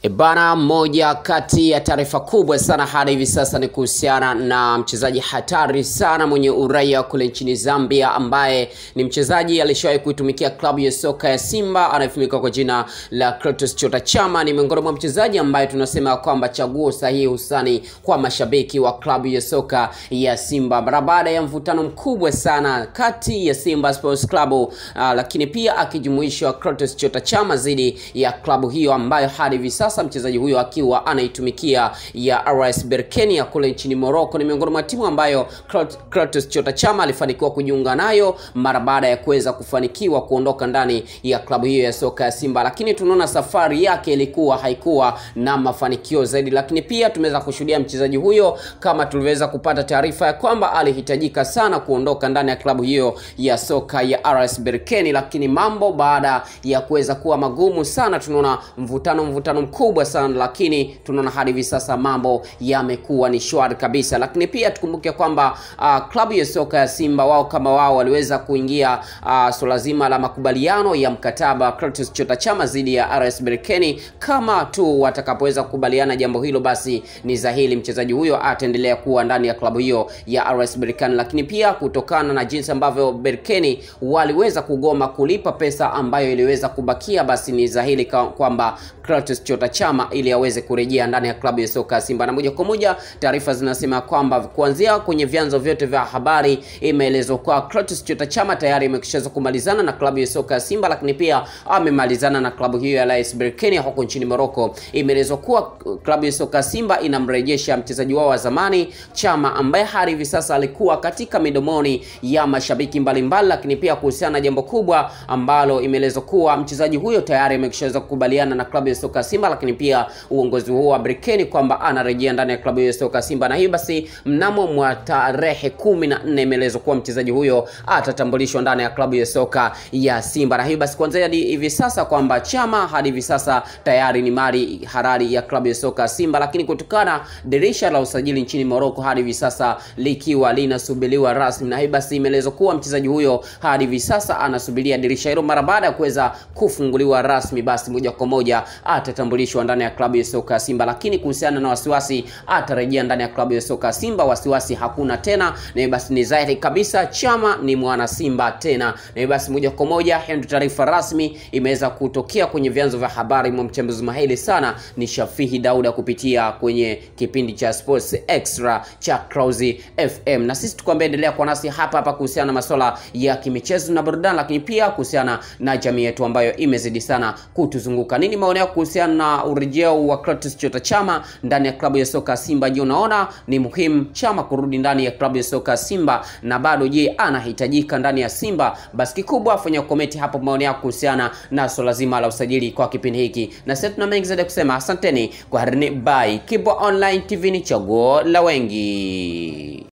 Bana, moja kati ya taarifa kubwa sana hadi hivi sasa ni kuhusiana na mchezaji hatari sana mwenye uraia kule nchini Zambia, ambaye ni mchezaji alishawahi kuitumikia klabu ya soka ya Simba, anayefahamika kwa jina la Clatous Chota Chama. Ni miongoni mwa mchezaji ambaye tunasema kwamba chaguo sahihi husani kwa mashabiki wa klabu ya soka ya Simba baada ya mvutano mkubwa sana kati ya Simba Sports Club, lakini pia akijumuishwa Clatous Chota Chama zidi ya klabu hiyo ambayo hadi hivi sasa mchezaji huyo akiwa anaitumikia ya RS Berkane ya kule nchini Morocco. Ni miongoni mwa timu ambayo Clatous Chota Chama alifanikiwa kujiunga nayo mara baada ya kuweza kufanikiwa kuondoka ndani ya klabu hiyo ya soka ya Simba, lakini tunaona safari yake haikuwa na mafanikio zaidi. Lakini pia tumeweza kushuhudia mchezaji huyo, kama tuliweza kupata taarifa ya kwamba alihitajika sana kuondoka ndani ya klabu hiyo ya soka ya RS Berkane, lakini mambo baada ya kuweza kuwa magumu sana, tunaona mvutano mkubwa sana, lakini tunaona hadi hivi sasa mambo yamekuwa ni shwari kabisa. Lakini pia tukumbuke kwamba klabu ya soka ya Simba wao waliweza kuingia swala zima la makubaliano ya mkataba Clatous Chota Chama zidi ya RS Berkane. Kama tu watakapoweza kukubaliana jambo hilo, basi ni dhahiri mchezaji huyo ataendelea kuwa ndani ya klabu hiyo ya RS Berkane. Lakini pia kutokana na jinsi ambavyo Berkane waliweza kugoma kulipa pesa ambayo iliweza kubakia, basi ni dhahiri kwamba Clatous Chota Chama ili aweze kurejea ndani ya klabu ya soka ya Simba. Na moja kwa moja taarifa zinasema kwamba kuanzia kwenye vyanzo vyote vya habari imeelezwa kwa Clatous Chota Chama tayari amekwisha kumalizana na klabu ya soka ya Simba, lakini pia amemalizana na klabu hiyo ya RS Berkane huko nchini Morocco. Imeelezwa kuwa klabu ya soka ya Simba inamrejesha mchezaji wao wa zamani Chama, ambaye hadi hivi sasa alikuwa katika midomoni ya mashabiki mbalimbali. Lakini pia kuhusiana na jambo kubwa ambalo imeelezwa kuwa mchezaji huyo tayari amekwisha kukubaliana na klabu ya soka ya Simba, lakini pia uongozi huo wa Berkane kwamba anarejea ndani ya klabu ya soka Simba. Na hiyo basi mnamo mwa tarehe 14 imeelezwa kuwa mchezaji huyo atatambulishwa ndani ya klabu ya soka ya Simba. Na hiyo basi kuanzia hivi sasa kwamba Chama hadi hivi sasa tayari ni mali halali ya klabu ya soka Simba, lakini kutokana dirisha la usajili nchini Morocco hadi hivi sasa likiwa linasubiriwa rasmi. Na hiyo basi imeelezwa kuwa mchezaji huyo hadi hivi sasa anasubiria dirisha hilo, mara baada ya kuweza kufunguliwa rasmi, basi moja kwa moja atatambulishwa ndani ya klabu ya soka Simba. Lakini kuhusiana na wasiwasi atarejea ndani ya klabu ya soka Simba, wasiwasi hakuna tena. Na basi ni dhahiri kabisa Chama ni mwana Simba tena. Na basi moja kwa moja hiyo ndio taarifa rasmi imeweza kutokea kwenye vyanzo vya habari. Mchambuzi mahili sana ni Shafihi Dauda kupitia kwenye kipindi cha Sports Extra cha Clouds FM, na sisi tukwambia endelea kwa nasi hapa kuhusiana na masuala ya kimichezo na burudani, lakini pia kuhusiana na jamii yetu ambayo imezidi sana kutuzunguka. Nini maoni yako kuhusiana na urejeo wa Clatous Chota Chama ndani ya klabu ya soka Simba? Je, unaona ni muhimu Chama kurudi ndani ya klabu ya soka Simba, na bado je anahitajika ndani ya Simba? Basi kikubwa fanya comment hapo maoni yako kuhusiana na swala zima la usajili kwa kipindi hiki, na sasa tuna mengi zaidi kusema. Asanteni kwa harini, bye. Kibwa Online TV ni chaguo la wengi.